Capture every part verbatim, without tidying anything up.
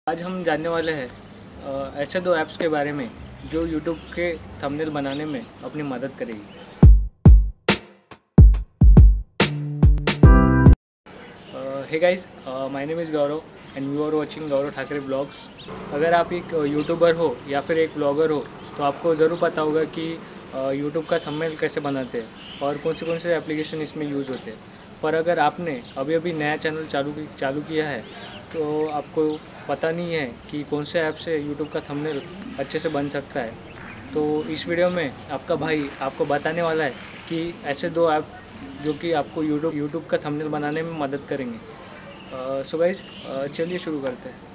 आज हम जानने वाले हैं अ, ऐसे दो ऐप्स के बारे में जो यूट्यूब के थंबनेल बनाने में अपनी मदद करेगी। Hey guys, my name is Gaurav and you are watching Gaurav Thakre vlogs. अगर आप एक यूट्यूबर हो या फिर एक ब्लॉगर हो तो आपको ज़रूर पता होगा कि यूट्यूब का थंबनेल कैसे बनाते हैं और कौन से कौन से एप्लीकेशन इसमें यूज़ होते हैं। पर अगर आपने अभी अभी नया चैनल चालू चालू किया है तो आपको पता नहीं है कि कौन से ऐप से यूट्यूब का थंबनेल अच्छे से बन सकता है, तो इस वीडियो में आपका भाई आपको बताने वाला है कि ऐसे दो ऐप जो कि आपको यूट्यूब यूट्यूब का थंबनेल बनाने में मदद करेंगे। सो गाइस, चलिए शुरू करते हैं।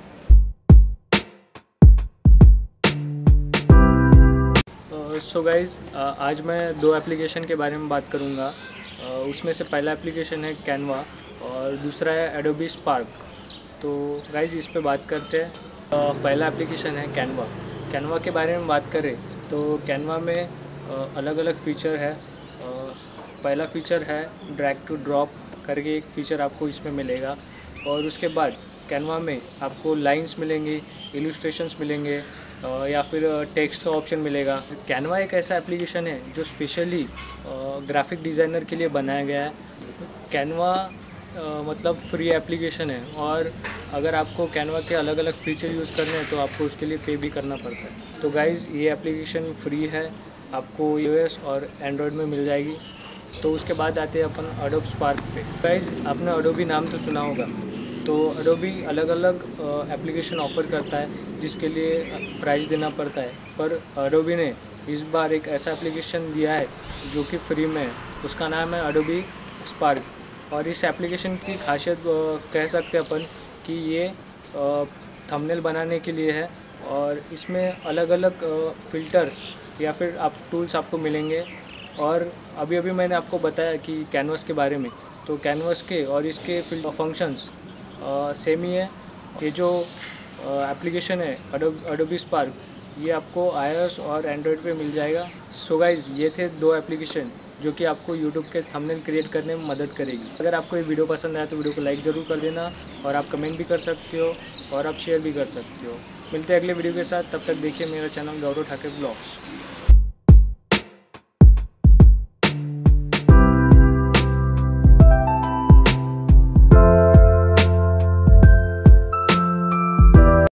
सो गाइस, आज मैं दो एप्लीकेशन के बारे में बात करूंगा। uh, उसमें से पहला एप्लीकेशन है कैनवा और दूसरा है एडोबी स्पार्क। तो गाइस इस पे बात करते हैं। uh, पहला एप्लीकेशन है कैनवा। कैनवा के बारे में बात करें तो कैनवा में uh, अलग अलग फ़ीचर है। uh, पहला फ़ीचर है ड्रैग टू ड्रॉप करके एक फ़ीचर आपको इसमें मिलेगा, और उसके बाद कैनवा में आपको लाइंस मिलेंगी, इलस्ट्रेशंस मिलेंगे या फिर टेक्स्ट का ऑप्शन मिलेगा। कैनवा एक ऐसा एप्लीकेशन है जो स्पेशली ग्राफिक डिज़ाइनर के लिए बनाया गया है। कैनवा मतलब फ्री एप्लीकेशन है, और अगर आपको कैनवा के अलग अलग फीचर यूज़ करने हैं तो आपको उसके लिए पे भी करना पड़ता है। तो गाइज़ ये एप्लीकेशन फ्री है, आपको iOS और एंड्रॉयड में मिल जाएगी। तो उसके बाद आते हैं अपन एडोब स्पार्क पे। गाइज़ आपने एडोबी नाम तो सुना होगा, तो एडोबी अलग अलग एप्लीकेशन ऑफ़र करता है जिसके लिए प्राइस देना पड़ता है, पर एडोबी ने इस बार एक ऐसा एप्लीकेशन दिया है जो कि फ्री में है। उसका नाम है एडोबी स्पार्क। और इस एप्लीकेशन की खासियत कह सकते हैं अपन कि ये थंबनेल बनाने के लिए है, और इसमें अलग अलग फ़िल्टर्स या फिर आप टूल्स आपको मिलेंगे। और अभी अभी मैंने आपको बताया कि कैनवस के बारे में, तो कैनवस के और इसके फंक्शंस सेम ही है। ये जो एप्लीकेशन है एडोबी स्पार्क, ये आपको iOS और एंड्रॉयड पे मिल जाएगा। सो गाइज़ ये थे दो एप्लीकेशन जो कि आपको यूट्यूब के थंबनेल क्रिएट करने में मदद करेगी। अगर आपको ये वीडियो पसंद आया तो वीडियो को लाइक ज़रूर कर देना, और आप कमेंट भी कर सकते हो और आप शेयर भी कर सकते हो। मिलते हैं अगले वीडियो के साथ, तब तक देखिए मेरा चैनल गौरव ठाकरे ब्लॉग्स।